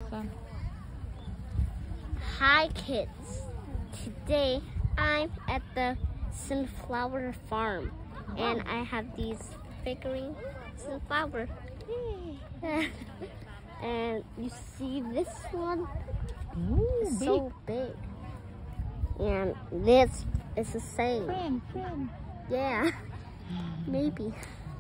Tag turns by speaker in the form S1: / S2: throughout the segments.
S1: Sun.
S2: Hi kids, today I'm at the sunflower farm and I have these figurine sunflower. And you see this one?
S1: Ooh,
S2: It's so big. And this is the same.
S1: Friend.
S2: Yeah, maybe.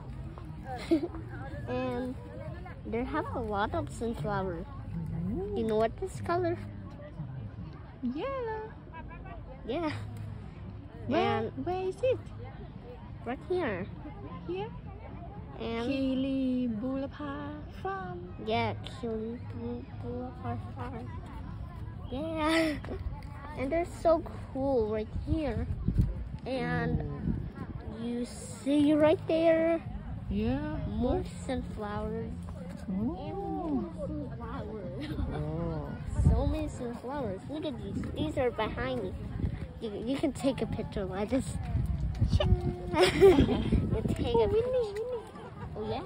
S2: And they have a lot of sunflower. You know what this color?
S1: Yellow.
S2: Yeah.
S1: Where is it?
S2: Right here.
S1: Here.
S2: And
S1: Kili Boulevard Farm.
S2: yeah, Kili Boulevard Farm. Yeah. And they're so cool right here. And you see right there,
S1: Yeah.
S2: more sunflowers.
S1: Oh.
S2: So many sunflowers. Look at these. These are behind me. You can take a picture like this. You take a picture. Oh yeah.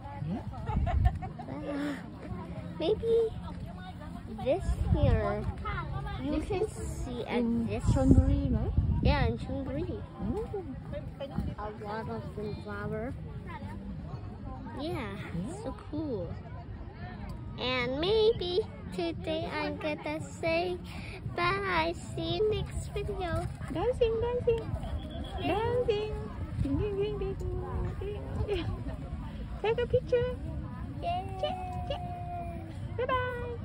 S2: Maybe this here you can see at this.
S1: Chonburi, right?
S2: Yeah, in Chonburi. A lot of sunflower. Yeah, so cool. And maybe today I'm gonna say bye. See you next video.
S1: Dancing. Ding, ding, ding, ding. Take a picture.
S2: Yay.
S1: Bye bye.